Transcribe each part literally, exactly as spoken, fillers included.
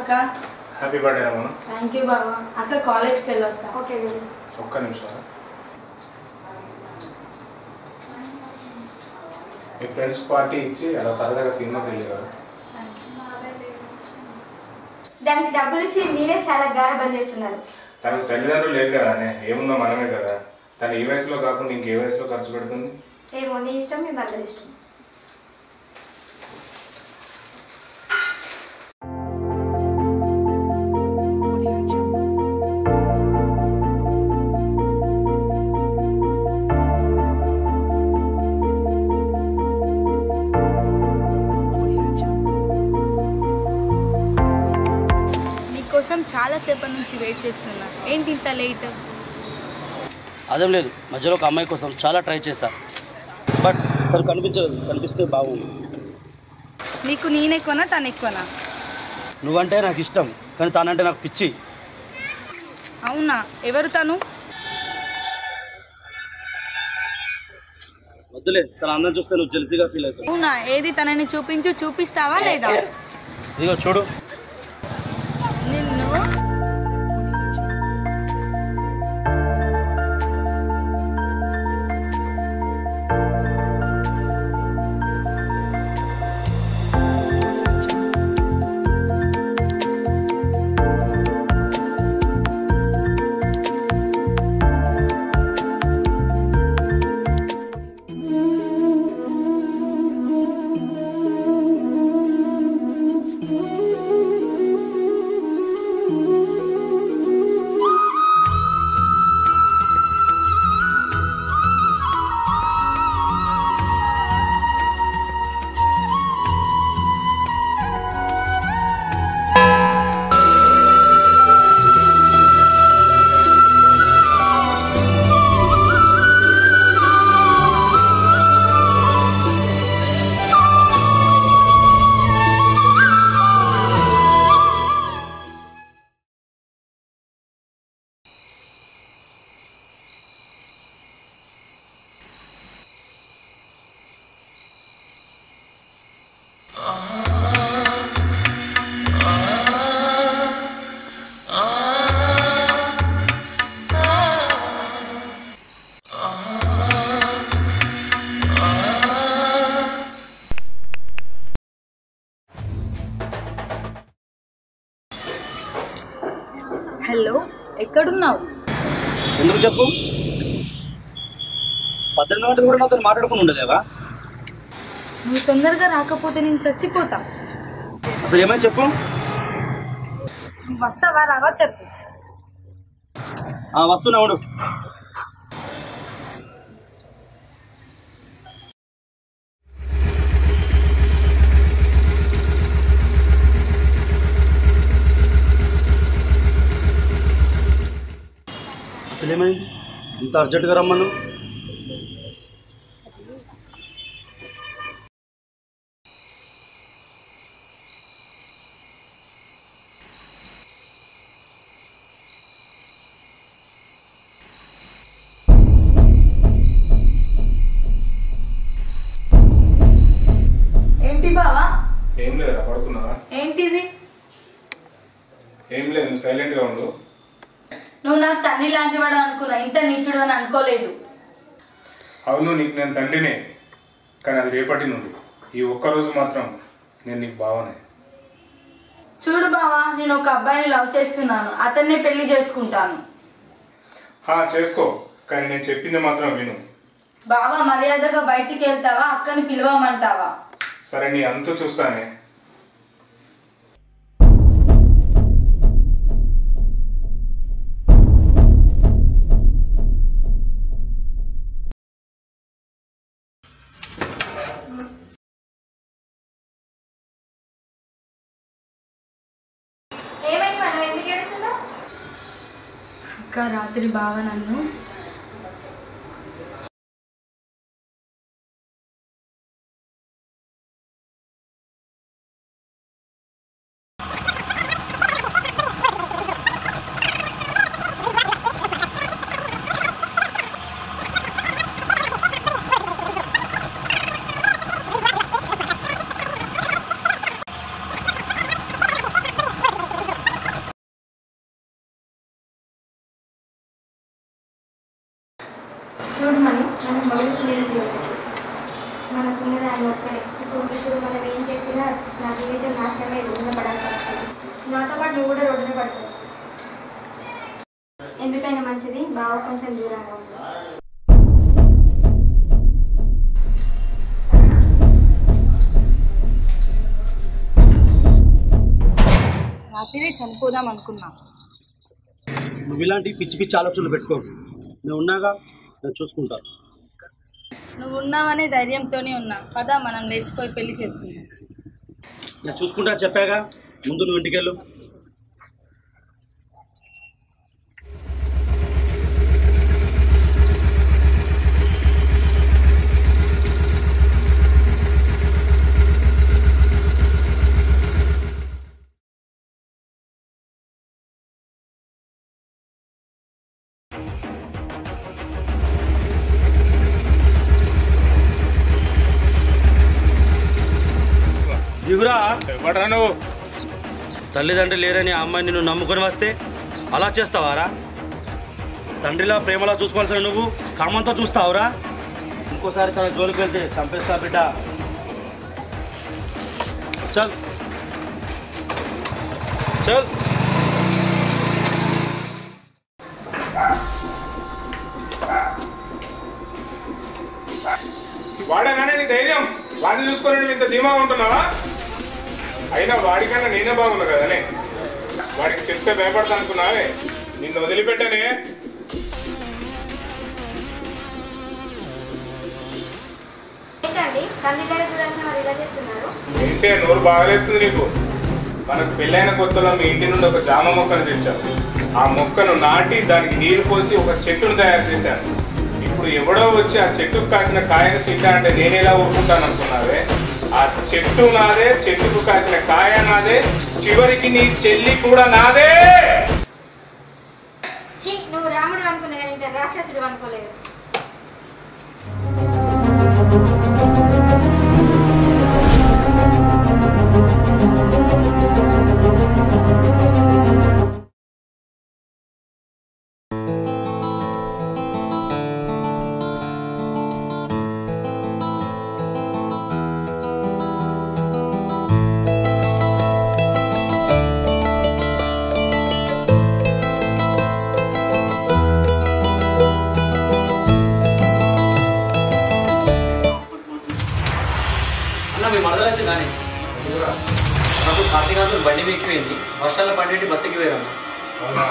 అక్క. Happy birthday Ramana. Thank you బావా. అక్క కాలేజ్కి వెళ్ళి వస్తా. ఓకే వెళ్ళు. ఒక్క నిమిషం. మీ ఫ్రెండ్స్ పార్టీ ఇచ్చి అలా సరదాగా సినిమాకి వెళ్ళారు. దానికి డబ్బులు ఇచ్చి మీరే చాలా గారబం చేస్తున్నారు. తనకు తల్లిదండ్రులు లేదు కదా అనే, ఏమున్నా మనమే కదా. తను ఈ వయసులో కాకుండా ఇంకే వయసులో ఖర్చు పెడుతుంది. ఏమో నీ ఇష్టం, మీ భర్తల ఇష్టం. నీకోసం చాలాసేపటి నుంచి వెయిట్ చేస్తున్నా. ఏంటి ఇంత లేట్? అదేం లేదు, మధ్యలో ఒక అమ్మాయి కోసం చాలా ట్రై చేశా, బట్ తను కనిపించలేదు. కనిపిస్తే బాగుంది. నీకు నేను ఎక్కువనా తను ఎక్కువనా? నువ్వంటే నాకు ఇష్టం, కానీ తనంటే నాకు పిచ్చి. అవునా? ఎవరు తను? వద్దులే, తన అందం చూస్తే నువ్వు జెల్సీగా ఫీల్ అవుతావు. అవునా? ఏది తనని చూపించు, చూపిస్తావా లేదా? ఇదిగో చూడు. నిన్ను హలో, ఎక్కడున్నావు? ఎందుకు చెప్పు? పద్దెనిమిది గంటలు కూడా నాతో మాట్లాడుకుని ఉండలేవా? నువ్వు తొందరగా రాకపోతే నేను చచ్చిపోతా. అసలు ఏమైనా చెప్పు. నువ్వు వస్తావా రావా చెప్పు. వస్తున్నా ఉండు. అసలు ఏమైంది ఇంత అర్జెంటుగా రమ్మను? ఏంటి బావా? ఏం లేదురా, పడుకున్నావా? ఏంటిది? ఏం లేదు, నువ్వు సైలెంట్గా ఉండు. నువ్వు నాకు తల్లి లాంటివాడు అనుకున్నా, ఇంత నీచుడు అని అనుకోలేదు. అవును, నీకు నేను తండ్రినే, కానీ అది రేపటి నుండి. ఈ ఒక్కరోజు మాత్రం నేను నీకు బావనే. చూడు బావా, నేను ఒక అబ్బాయిని లవ్ చేస్తున్నాను, అతన్నే పెళ్లి చేసుకుంటాను. చేసుకో, కానీ నేను చెప్పింది మాత్రం విను. బావా, మర్యాదగా బయటికి వెళ్తావా? అక్కని పిలవమంటావా? సరే, నీ అంతు చూస్తానే. అక్క, రాత్రి బావ నన్ను చూడు మనం మనం మొదటి నేను జీవితం మనకున్నది ఆయన ఒక్కడే. ఇప్పుడు చూడు మనం ఏం చేసినా నా జీవితం నాశనమే రోడ్డున పడాల్సి వస్తుంది. నాతో పాటు నువ్వు కూడా రోడ్డున పడతావు. ఎందుకైనా మంచిది బావ కొంచెం దూరంగా ఉంది. రాత్రి చనిపోదాం అనుకున్నా. నువ్వు ఇలాంటి పిచ్చి పిచ్చి ఆలోచనలు పెట్టుకోకు. నేను ఉన్నాగా, నేను చూసుకుంటాను. నువ్వు ఉన్నావనే ధైర్యంతోనే ఉన్నా. పదా మనం లేచిపోయి పెళ్లి చేసుకుందాం. నేను చూసుకుంటా చెప్పాగా, ముందు నువ్వు ఇంటికి వెళ్ళు. దిగురా. ఎవడరా నువ్వు? తల్లిదండ్రులు లేరని ఆ అమ్మాయిని నువ్వు నమ్ముకొని వస్తే అలా చేస్తావారా? తండ్రిలా ప్రేమలా చూసుకోవాల్సిన నువ్వు కామంతో చూస్తావురా? ఇంకోసారి తన జోలికి వెళ్తే చంపేస్తా బిడ్డ. చల్ చల్. వాడేనానే నీ ధైర్యం? వాడిని చూసుకొని నువ్వు ఇంత ధీమా ఉంటున్నావా? అయినా వాడికన్నా నేనే బాగున్నా కదనే. వాడికి చెప్తే భయపడతా అనుకున్నావే? నిన్ను వదిలిపెట్టనే. ఏంటండి తల్లిదండ్రుల గురించి మరి ఇలా చేస్తున్నారు? ఏంటే నోరు బాగలేస్తుంది నీకు? మనకు పెళ్ళైన కొత్తలో మీ ఇంటి నుండి ఒక జామ మొక్కను తెచ్చాను. ఆ మొక్కను నాటి దానికి నీరు పోసి ఒక చెట్టును తయారు చేశాను. ఇప్పుడు ఎవడో వచ్చి ఆ చెట్టుకు కాసిన కాయను తింటా అంటే నేను ఎలా ఊరుకుంటాను అనుకున్నావే? ఆ చెట్టు నాదే, చెట్టుకు కాసిన కాయ నాదే, చివరికి నీ చెల్లి కూడా నాదే. నువ్వు రాముడు అనుకున్నా కానీ ఇంకా రాక్షసుడు అనుకోలేదు. మీ మరదలొచ్చి కానీ నాకు కాశీనాథ్ బండి ఎక్కిపోయింది. వర్షాల పండింటి బస్సు ఎక్కిపోయారమ్మా.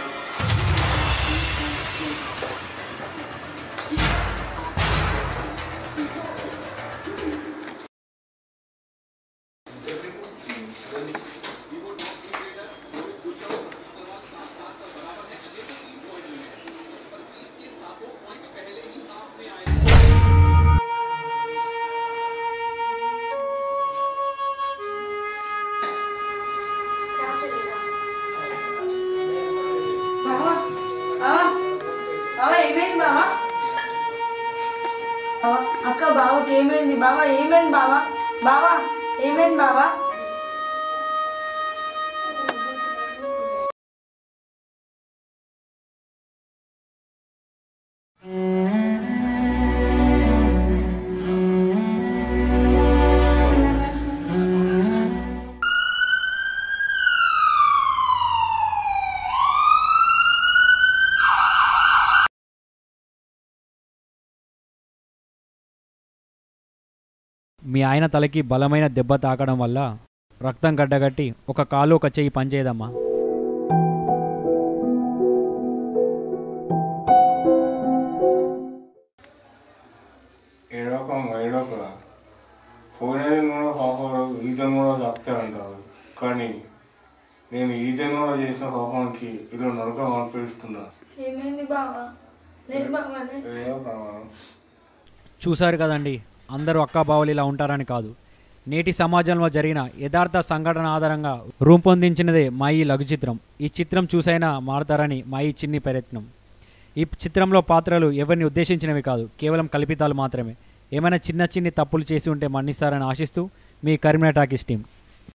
అక్క బావకి ఏమైంది? బావా ఏమైంది? బావా బావా ఏమైంది? బావా మీ ఆయన తలకి బలమైన దెబ్బ తాకడం వల్ల రక్తం గడ్డగట్టి ఒక కాలు ఒక చెయ్యి పనిచేయదమ్మా. ఏడోకం ఏడోక పోయినది కూడా పాపం ఈ జన్మలో చెప్తానంటారు. కానీ నేను ఈ జన్మలో చేసిన పాపానికి ఇలా నరకం అనిపిస్తున్నా. ఏమైంది బావా? చూశారు కదండి, అందరూ అక్కాబావలు ఇలా ఉంటారని కాదు. నేటి సమాజంలో జరిగిన యథార్థ సంఘటన ఆధారంగా రూపొందించినదే మా ఈ లఘు చిత్రం. ఈ చిత్రం చూసైనా మారతారని మా ఈ చిన్ని ప్రయత్నం. ఈ చిత్రంలో పాత్రలు ఎవరిని ఉద్దేశించినవి కాదు, కేవలం కల్పితాలు మాత్రమే. ఏమైనా చిన్న చిన్ని తప్పులు చేసి ఉంటే మన్నిస్తారని ఆశిస్తూ మీ కరీంనగర్ టాకీస్ టీం.